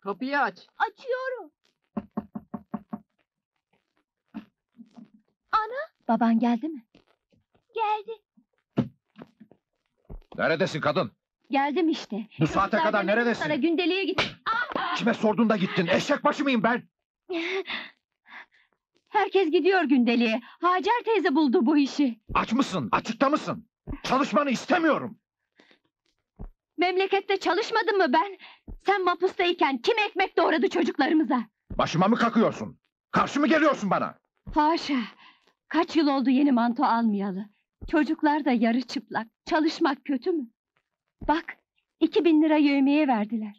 Kapıyı aç. Açıyorum. Baban geldi mi? Geldi. Neredesin kadın? Geldim işte. Bu saate Çocuklar kadar demedim neredesin? Sana gündeliğe git. Kime sordun da gittin? Eşek başı mıyım ben? Herkes gidiyor gündeliğe. Hacer teyze buldu bu işi. Aç mısın? Açıkta mısın? Çalışmanı istemiyorum. Memlekette çalışmadım mı ben? Sen mapustayken kim ekmek doğradı çocuklarımıza? Başıma mı kakıyorsun? Karşı mı geliyorsun bana? Haşa! Kaç yıl oldu yeni manto almayalı. Çocuklar da yarı çıplak. Çalışmak kötü mü? Bak, 2000 lira yevmiye verdiler.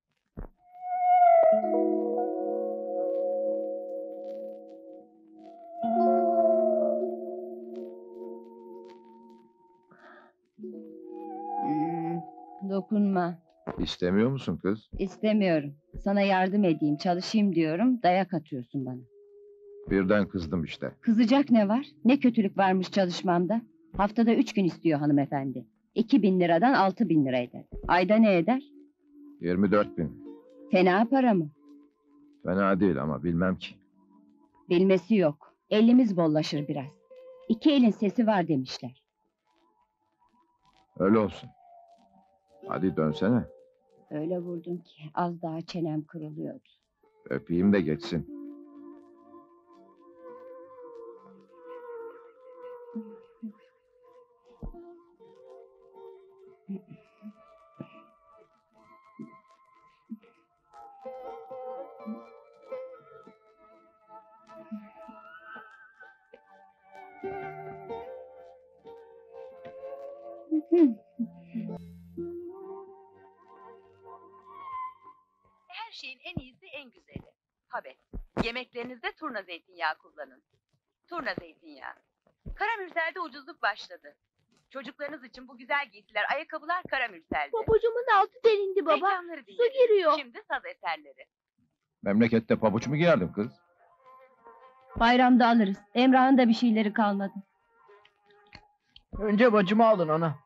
Dokunma. İstemiyor musun kız? İstemiyorum. Sana yardım edeyim, çalışayım diyorum, dayak atıyorsun bana. Birden kızdım işte. Kızacak ne var? Ne kötülük varmış çalışmamda? Haftada 3 gün istiyor hanımefendi. 2000 liradan 6000 lira eder. Ayda ne eder? 24.000. Fena para mı? Fena değil ama bilmem ki. Bilmesi yok. Elimiz bollaşır biraz. 2 elin sesi var demişler. Öyle olsun. Hadi dönsene. Öyle vurdun ki az daha çenem kırılıyordu. Öpeyim de geçsin. Her şeyin en iyisi en güzeli. Tabii. Yemeklerinizde turna zeytinyağı kullanın. Turna zeytinyağı. Karamürsel'de ucuzluk başladı. Çocuklarınız için bu güzel giysiler, ayakkabılar Karamürsel'de. Pabucumun altı delindi baba. Reklamları Su dinleyin. giriyor. Şimdi saz eserleri. Memlekette pabuç mu giyerdin kız? Bayramda alırız. Emrah'ın da bir şeyleri kalmadı. Önce bacımı alın ana.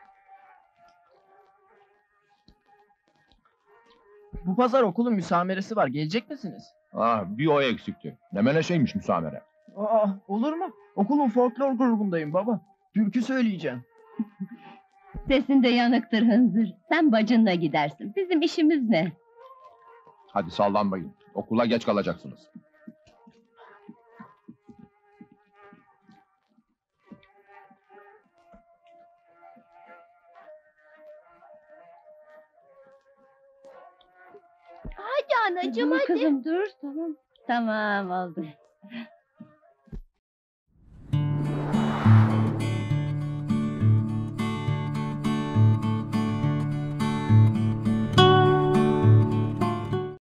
Bu pazar okulun müsameresi var. Gelecek misiniz? Bir o eksikti. Ne meleşeymiş müsamere. Olur mu? Okulun folklor grubundayım baba. Türkü söyleyeceğim. Sesin de yanıktır hınzır. Sen bacınla gidersin. Bizim işimiz ne? Hadi sallanmayın. Okula geç kalacaksınız. Hadi anacığım hadi. Kızım dur tamam. Tamam oldu.